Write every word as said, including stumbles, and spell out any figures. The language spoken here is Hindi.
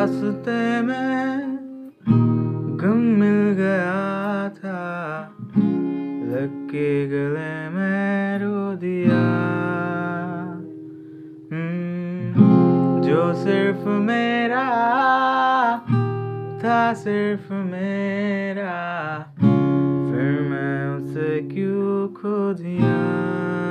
रास्ते में गम मिल गया था, लग के गले में रो दिया। जो सिर्फ मेरा था, सिर्फ मेरा, फिर मैं उसे क्यों खो दिया।